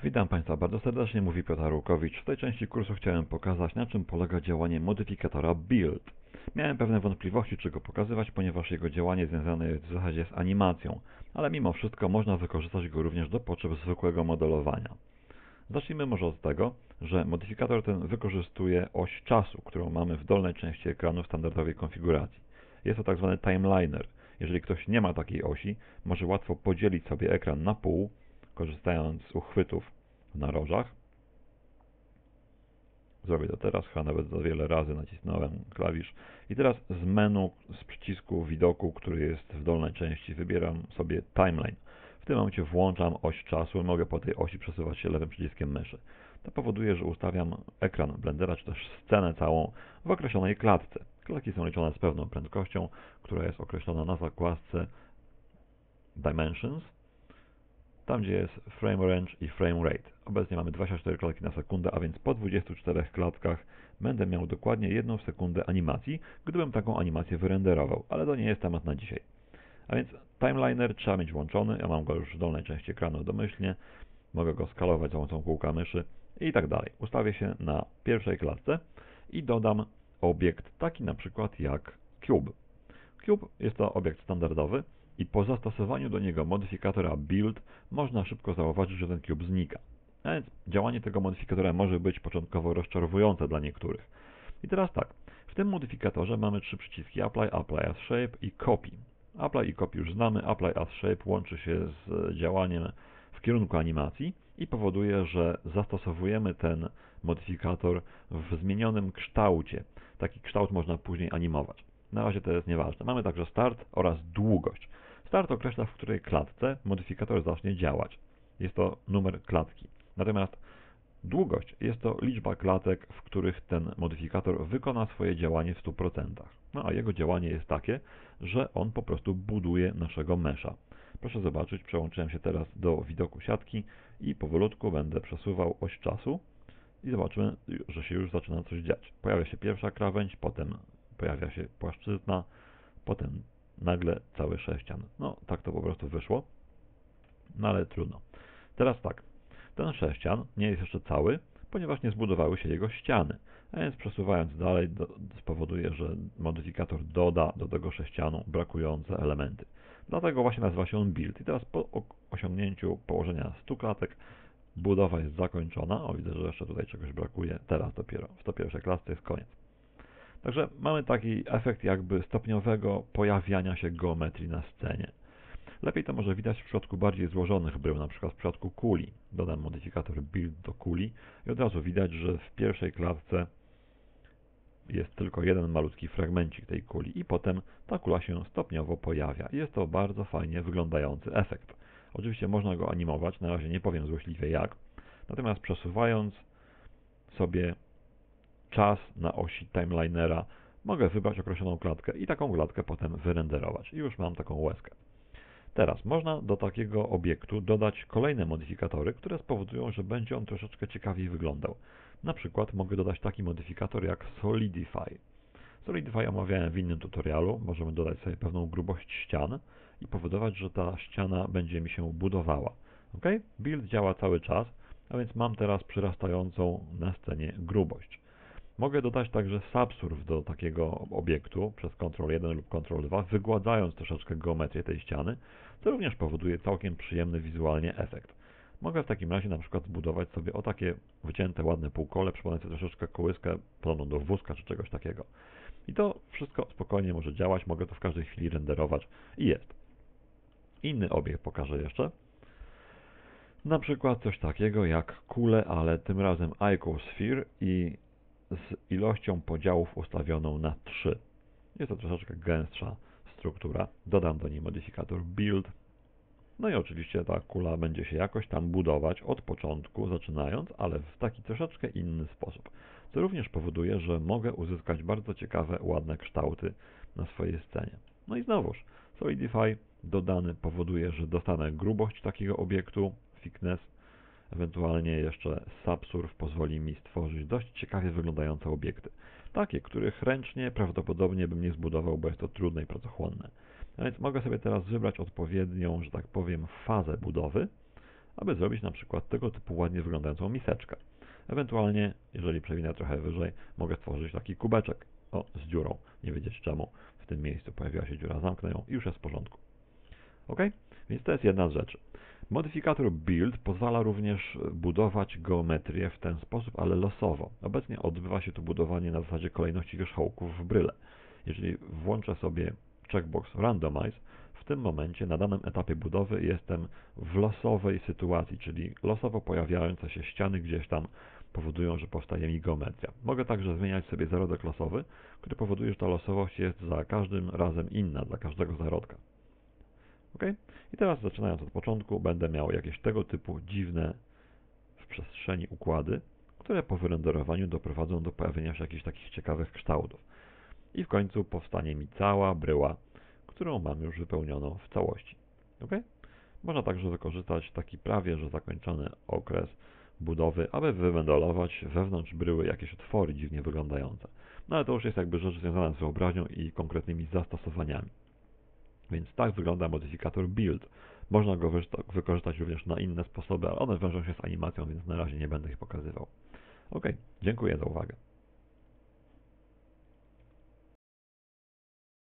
Witam Państwa bardzo serdecznie, mówi Piotr Arłukowicz. W tej części kursu chciałem pokazać, na czym polega działanie modyfikatora Build. Miałem pewne wątpliwości, czy go pokazywać, ponieważ jego działanie związane jest w zasadzie z animacją, ale mimo wszystko można wykorzystać go również do potrzeb zwykłego modelowania. Zacznijmy może od tego, że modyfikator ten wykorzystuje oś czasu, którą mamy w dolnej części ekranu w standardowej konfiguracji. Jest to tak zwany timeliner. Jeżeli ktoś nie ma takiej osi, może łatwo podzielić sobie ekran na pół, korzystając z uchwytów w narożach. Zrobię to teraz, chyba nawet za wiele razy nacisnąłem klawisz. I teraz z menu, z przycisku widoku, który jest w dolnej części, wybieram sobie Timeline. W tym momencie włączam oś czasu i mogę po tej osi przesuwać się lewym przyciskiem myszy. To powoduje, że ustawiam ekran Blendera, czy też scenę całą w określonej klatce. Klatki są liczone z pewną prędkością, która jest określona na zakładce Dimensions, tam gdzie jest Frame Range i Frame Rate. Obecnie mamy 24 klatki na sekundę, a więc po 24 klatkach będę miał dokładnie 1 sekundę animacji, gdybym taką animację wyrenderował, ale to nie jest temat na dzisiaj. A więc timeliner trzeba mieć włączony, ja mam go już w dolnej części ekranu domyślnie, mogę go skalować za pomocą kółka myszy i tak dalej. Ustawię się na pierwszej klatce i dodam obiekt taki na przykład jak Cube. Cube jest to obiekt standardowy i po zastosowaniu do niego modyfikatora Build można szybko zauważyć, że ten cube znika. A więc działanie tego modyfikatora może być początkowo rozczarowujące dla niektórych. I teraz tak, w tym modyfikatorze mamy trzy przyciski Apply, Apply as Shape i Copy. Apply i Copy już znamy, Apply as Shape łączy się z działaniem w kierunku animacji i powoduje, że zastosowujemy ten modyfikator w zmienionym kształcie. Taki kształt można później animować. Na razie to jest nieważne. Mamy także start oraz długość. Start określa, w której klatce modyfikator zacznie działać. Jest to numer klatki. Natomiast długość jest to liczba klatek, w których ten modyfikator wykona swoje działanie w 100%. No a jego działanie jest takie, że on po prostu buduje naszego mesza. Proszę zobaczyć, przełączyłem się teraz do widoku siatki i powolutku będę przesuwał oś czasu i zobaczymy, że się już zaczyna coś dziać. Pojawia się pierwsza krawędź, potem pojawia się płaszczyzna, potem nagle cały sześcian. No, tak to po prostu wyszło, no ale trudno. Teraz tak, ten sześcian nie jest jeszcze cały, ponieważ nie zbudowały się jego ściany, a więc przesuwając dalej spowoduje, że modyfikator doda do tego sześcianu brakujące elementy. Dlatego właśnie nazywa się on Build. I teraz po osiągnięciu położenia 100 klatek budowa jest zakończona. O, widzę, że jeszcze tutaj czegoś brakuje. Teraz dopiero w 101 klatce jest koniec. Także mamy taki efekt jakby stopniowego pojawiania się geometrii na scenie. Lepiej to może widać w przypadku bardziej złożonych brył, na przykład w przypadku kuli. Dodam modyfikator Build do kuli i od razu widać, że w pierwszej klatce jest tylko jeden malutki fragmencik tej kuli i potem ta kula się stopniowo pojawia. Jest to bardzo fajnie wyglądający efekt. Oczywiście można go animować, na razie nie powiem złośliwie jak, natomiast przesuwając sobie czas na osi timelinera mogę wybrać określoną klatkę i taką klatkę potem wyrenderować. I już mam taką łezkę. Teraz można do takiego obiektu dodać kolejne modyfikatory, które spowodują, że będzie on troszeczkę ciekawiej wyglądał. Na przykład mogę dodać taki modyfikator jak Solidify. Solidify omawiałem w innym tutorialu. Możemy dodać sobie pewną grubość ścian i powodować, że ta ściana będzie mi się budowała. OK? Build działa cały czas, a więc mam teraz przyrastającą na scenie grubość. Mogę dodać także subsurf do takiego obiektu przez Ctrl 1 lub Ctrl 2, wygładzając troszeczkę geometrię tej ściany, co również powoduje całkiem przyjemny wizualnie efekt. Mogę w takim razie na przykład zbudować sobie o takie wycięte, ładne półkole, przypominające troszeczkę kołyskę podobną do wózka czy czegoś takiego. I to wszystko spokojnie może działać, mogę to w każdej chwili renderować i jest. Inny obiekt pokażę jeszcze. Na przykład coś takiego jak kulę, ale tym razem Icosphere i z ilością podziałów ustawioną na 3. Jest to troszeczkę gęstsza struktura. Dodam do niej modyfikator Build. No i oczywiście ta kula będzie się jakoś tam budować od początku, zaczynając, ale w taki troszeczkę inny sposób. Co również powoduje, że mogę uzyskać bardzo ciekawe, ładne kształty na swojej scenie. No i znowuż, Solidify dodany powoduje, że dostanę grubość takiego obiektu, thickness, ewentualnie jeszcze Subsurf pozwoli mi stworzyć dość ciekawie wyglądające obiekty. Takie, których ręcznie prawdopodobnie bym nie zbudował, bo jest to trudne i pracochłonne. A więc mogę sobie teraz wybrać odpowiednią, że tak powiem, fazę budowy, aby zrobić na przykład tego typu ładnie wyglądającą miseczkę. Ewentualnie, jeżeli przewinę trochę wyżej, mogę stworzyć taki kubeczek, z dziurą. Nie wiedzieć czemu w tym miejscu pojawiła się dziura, zamknę ją i już jest w porządku. Ok? Więc to jest jedna z rzeczy. Modyfikator Build pozwala również budować geometrię w ten sposób, ale losowo. Obecnie odbywa się tu budowanie na zasadzie kolejności wierzchołków w bryle. Jeżeli włączę sobie checkbox Randomize, w tym momencie na danym etapie budowy jestem w losowej sytuacji, czyli losowo pojawiające się ściany gdzieś tam powodują, że powstaje mi geometria. Mogę także zmieniać sobie zarodek losowy, który powoduje, że ta losowość jest za każdym razem inna dla każdego zarodka. Ok? I teraz zaczynając od początku będę miał jakieś tego typu dziwne w przestrzeni układy, które po wyrenderowaniu doprowadzą do pojawienia się jakichś takich ciekawych kształtów. I w końcu powstanie mi cała bryła, którą mam już wypełnioną w całości. Ok? Można także wykorzystać taki prawie że zakończony okres budowy, aby wymodelować wewnątrz bryły jakieś otwory dziwnie wyglądające. No ale to już jest jakby rzecz związana z wyobraźnią i konkretnymi zastosowaniami. Więc tak wygląda modyfikator Build. Można go wykorzystać również na inne sposoby, ale one wiążą się z animacją, więc na razie nie będę ich pokazywał. Ok, dziękuję za uwagę.